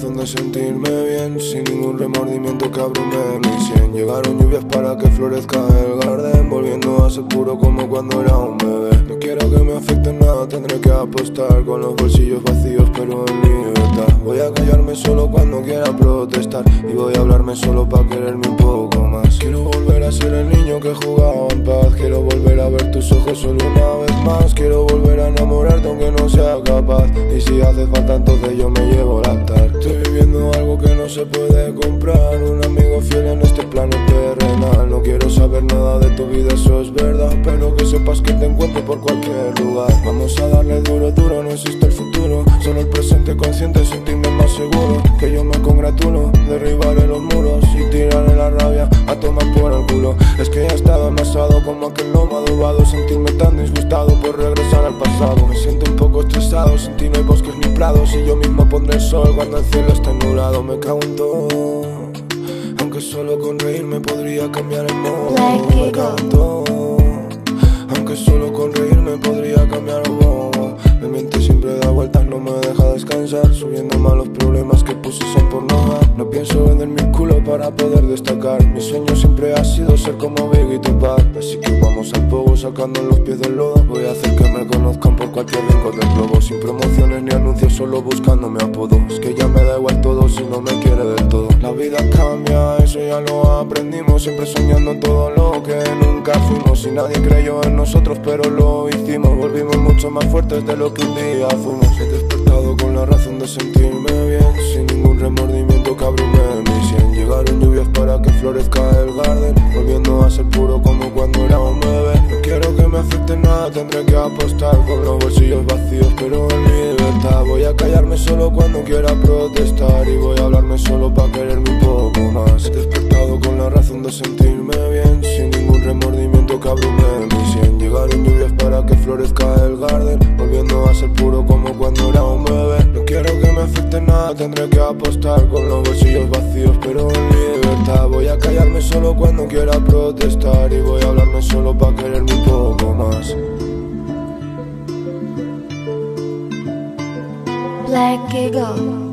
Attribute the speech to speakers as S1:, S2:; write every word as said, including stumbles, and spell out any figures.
S1: razón de sentirme bien, sin ningún remordimiento que abrume mi sien. Llegaron lluvias para que florezca el jardín, volviendo a ser puro como cuando era un bebé. No quiero que me afecte nada, tendré que apostar con los bolsillos vacíos pero en libertad. Voy a callarme solo cuando quiera protestar y voy a hablarme solo para quererme un poco más. Quiero volver a ser el niño que jugaba en paz, quiero volver a ver tus ojos solo una vez más. Quiero volver a enamorarte aunque no sea capaz, y si hace falta entonces yo me llevo el altar. Estoy viviendo algo que no se puede comprar, un amigo fiel en este plano terrenal. No quiero saber nada de tu vida, eso es verdad, pero que sepas que te encuentro por cualquier lugar. Vamos a darle duro, duro, no existe el futuro, solo el presente consciente, sentirme más seguro. Que yo me congratulo, derribaré los muros y tiraré la rabia a tomar por el culo. Es que ya estaba amasado como aquel lomo adobado, sentirme tan disgustado por regresar al pasado. Me siento un poco estresado, sin ti no hay bosques ni prados, y yo mismo pondré el sol cuando el cielo está nublado. Me cago en todo, aunque solo con reírme podría cambiar el modo. Me cago en todo, aunque solo con reírme podría cambiar el modo. Mi mente siempre da vueltas, no me deja descansar, subiendo más los problemas que puse son por no dar. No pienso vender mi culo para poder destacar, mi sueño siempre ha sido ser como Biggie y Tupac. Así que vamos al pogo sacando los pies del lodo, voy a hacer que me conozcan por cualquier rincón del globo, sin promociones ni anuncios, solo buscando mi apodo. Es que ya me da igual todo si no me quiere del todo. La vida cambia, eso ya lo aprendimos, siempre soñando en todo lo que nunca fuimos. Y nadie creyó en nosotros pero lo hicimos, volvimos mucho más fuertes de lo que un día fuimos. He despertado con la razón de sentirme bien, sin ningún remordimiento que abrume mi sien. Llegaron lluvias para que florezca el jardín, volviendo a ser puro como cuando era un bebé. No quiero que me afecte nada, tendré que apostar con los bolsillos vacíos pero en libertad. Voy a callarme solo cuando quiera protestar y voy a hablarme solo para quererme un poco más. He despertado con la razón de sentirme bien, sin ningún remordimiento que abrume mi sien. Llegaron lluvias para que florezca el jardín, volviendo a ser puro como cuando era un bebé. No quiero que me afecte nada, tendré que apostar con los bolsillos vacíos pero en libertad. Voy a callarme solo cuando quiera protestar y voy a hablarme solo para quererme un poco más.
S2: Black Eagle.